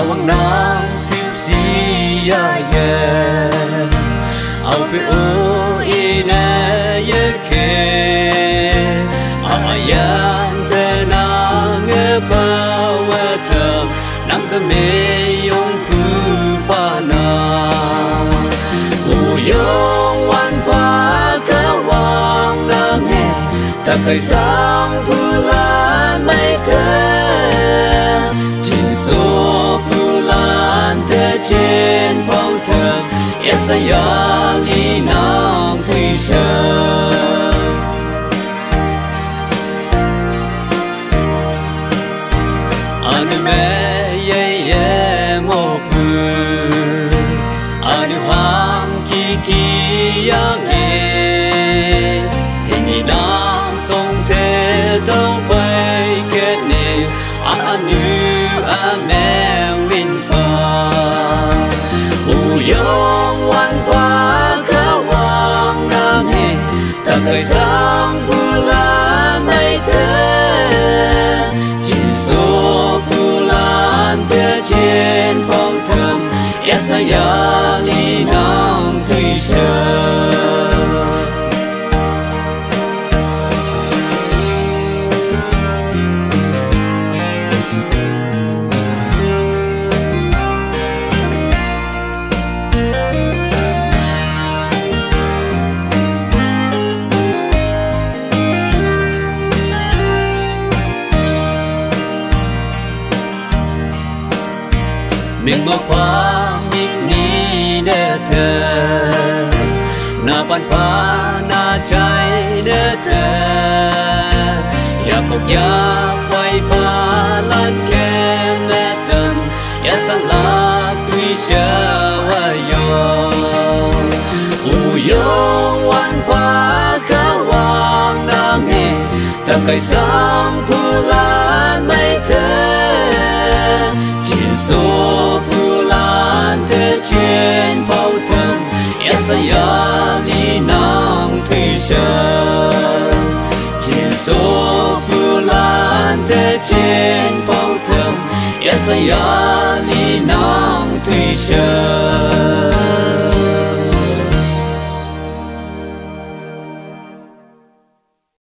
wang nang siu si ya ye au pe o ina ye ke amayan te nang pa wa tham nam te me yong pu fa na u yong wan pa ka wang nang he ta kai sang pu lan mai te số pu lan te trên bao thơm yes ya li nong thủy sơn anh mẹ ye ye mô pu anh hoàng ki ki yang he thì nang song te đâu bay kết nè anh Amen win far Uyong wan pa ka wang nam he ta kai sang bulan mai te Jin so bulan te trên bao thơm yes ya li nong thủy sơn mình mơ qua mình nghĩ để thơ na pan pa na trái để thơ ya cục ya phai pa lan kem để tâm ya san la tui sha wa yo u yo wan pa ka wang nam he ta kai sang pu lan mai thơ số trên bao thơm yes ya li nong thủy sơn trên số pu lan te trên bao thơm yes ya